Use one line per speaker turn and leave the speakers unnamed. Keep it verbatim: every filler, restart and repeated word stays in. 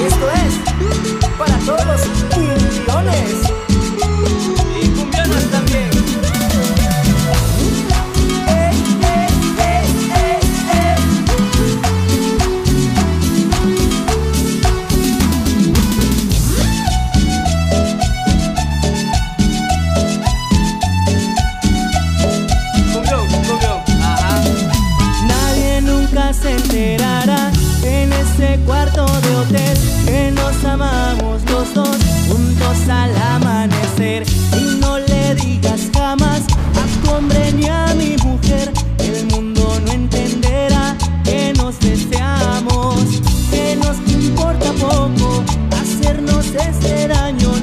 Esto es para todos los cumbiones y cumbionas también. Eh, eh, eh, eh, eh. Cumbión, cumbión, ajá.
Nadie nunca se enterará en ese cuarto de hotel que nos amamos los dos juntos al amanecer. Y no le digas jamás a tu hombre ni a mi mujer, el mundo no entenderá que nos deseamos, que nos importa poco hacernos este daño.